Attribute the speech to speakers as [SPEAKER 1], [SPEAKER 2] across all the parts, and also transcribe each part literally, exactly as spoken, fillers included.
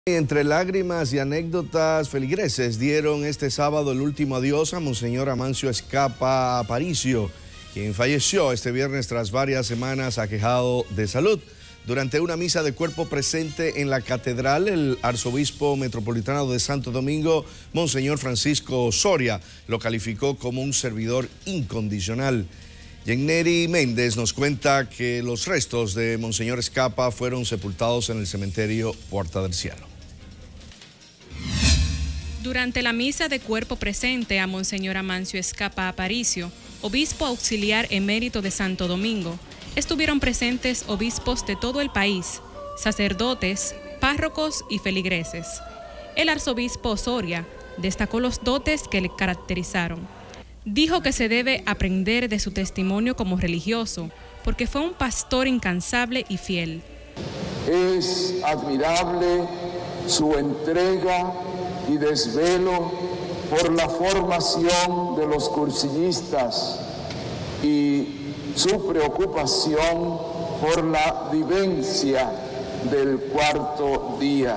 [SPEAKER 1] Entre lágrimas y anécdotas, feligreses dieron este sábado el último adiós a Monseñor Amancio Escapa Aparicio, quien falleció este viernes tras varias semanas aquejado de salud. Durante una misa de cuerpo presente en la catedral, el arzobispo metropolitano de Santo Domingo, Monseñor Francisco Soria, lo calificó como un servidor incondicional. Yenneri Méndez nos cuenta que los restos de Monseñor Escapa fueron sepultados en el cementerio Puerta del Cielo.
[SPEAKER 2] Durante la misa de cuerpo presente a Monseñor Amancio Escapa Aparicio, obispo auxiliar emérito de Santo Domingo, estuvieron presentes obispos de todo el país, sacerdotes, párrocos y feligreses. El arzobispo Soria destacó los dotes que le caracterizaron. Dijo que se debe aprender de su testimonio como religioso, porque fue un pastor incansable y fiel.
[SPEAKER 3] Es admirable su entrega y desvelo por la formación de los cursillistas y su preocupación por la vivencia del cuarto día.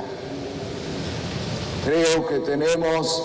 [SPEAKER 3] Creo que tenemos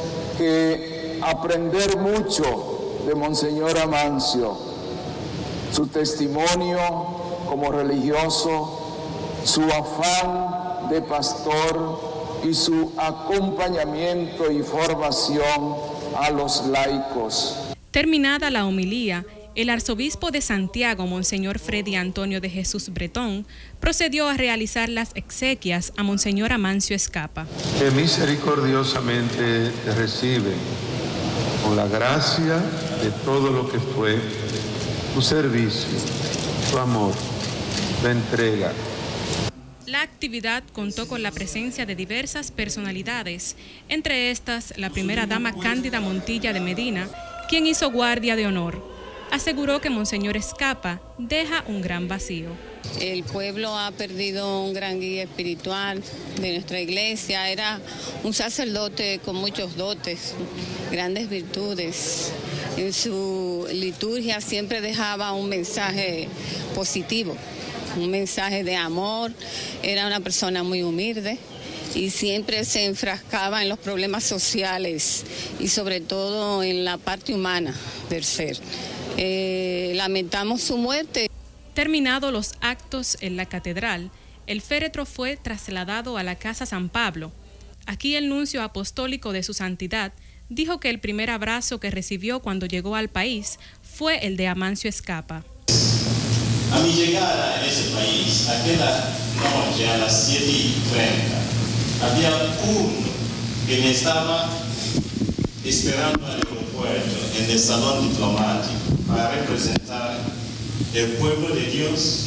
[SPEAKER 3] que aprender mucho de Monseñor Amancio, su testimonio como religioso, su afán de pastor y su acompañamiento y formación a los laicos.
[SPEAKER 2] Terminada la homilía, el arzobispo de Santiago, Monseñor Freddy Antonio de Jesús Bretón, procedió a realizar las exequias a Monseñor Amancio Escapa.
[SPEAKER 4] Que misericordiosamente te recibe con la gracia de todo lo que fue tu servicio, tu amor, tu entrega.
[SPEAKER 2] La actividad contó con la presencia de diversas personalidades, entre estas la primera dama Cándida Montilla de Medina, quien hizo guardia de honor. Aseguró que Monseñor Escapa deja un gran vacío.
[SPEAKER 5] El pueblo ha perdido un gran guía espiritual de nuestra iglesia. Era un sacerdote con muchos dotes, grandes virtudes. En su liturgia siempre dejaba un mensaje positivo, un mensaje de amor. Era una persona muy humilde y siempre se enfrascaba en los problemas sociales y sobre todo en la parte humana del ser. Eh, lamentamos su muerte.
[SPEAKER 2] Terminados los actos en la catedral, el féretro fue trasladado a la Casa San Pablo. Aquí el nuncio apostólico de su santidad dijo que el primer abrazo que recibió cuando llegó al país fue el de Amancio Escapa.
[SPEAKER 6] A mi llegada en ese país, aquella noche a las siete y treinta, había uno que me estaba esperando al aeropuerto en el salón diplomático para representar el pueblo de Dios,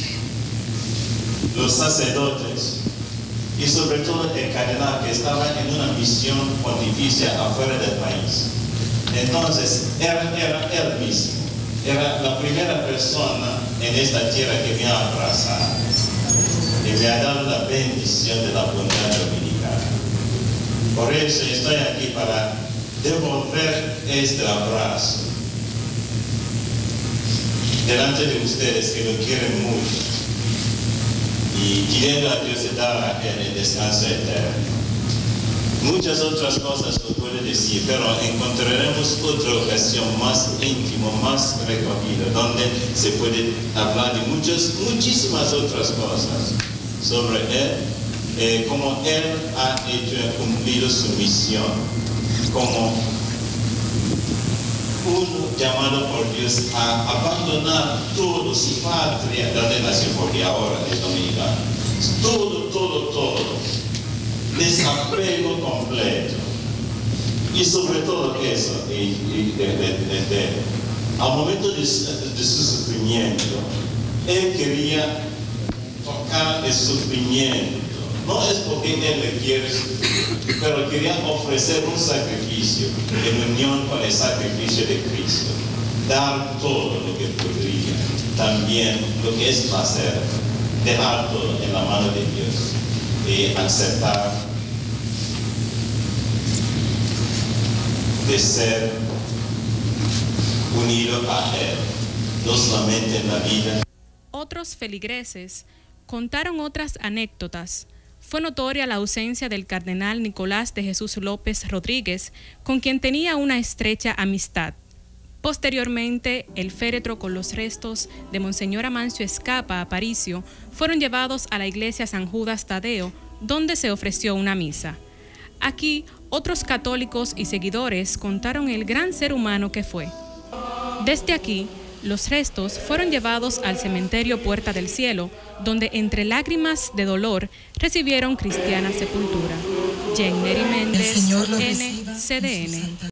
[SPEAKER 6] los sacerdotes y sobre todo el cardenal que estaba en una misión pontificia afuera del país. Entonces, era, era él mismo. Era la primera persona en esta tierra que me ha abrazado y me ha dado la bendición de la bondad dominicana. Por eso estoy aquí para devolver este abrazo delante de ustedes que lo quieren mucho y pidiendo a Dios de dar a él el descanso eterno. Muchas otras cosas lo puedo decir, pero encontraremos otra ocasión más íntima, más recogida, donde se puede hablar de muchas, muchísimas otras cosas sobre él, eh, cómo él ha hecho cumplido su misión, como uno llamado por Dios a abandonar todo su patria, donde nació, porque ahora es dominicano, todo, todo, todo. Desapego completo y sobre todo eso, y, y de, de, de, de, al momento de, de su sufrimiento, él quería tocar el sufrimiento, no es porque él le quiere, pero quería ofrecer un sacrificio en unión con el sacrificio de Cristo, dar todo lo que podría, también lo que es hacer, dejar todo en la mano de Dios. Y aceptar de ser unido a Él, no solamente en la vida.
[SPEAKER 2] Otros feligreses contaron otras anécdotas. fue notoria la ausencia del cardenal Nicolás de Jesús López Rodríguez, con quien tenía una estrecha amistad. Posteriormente, el féretro con los restos de Monseñor Amancio Escapa Aparicio fueron llevados a la iglesia San Judas Tadeo, donde se ofreció una misa. Aquí, otros católicos y seguidores contaron el gran ser humano que fue. Desde aquí, los restos fueron llevados al cementerio Puerta del Cielo, donde entre lágrimas de dolor recibieron cristiana sepultura. Jennery Méndez, N C D N.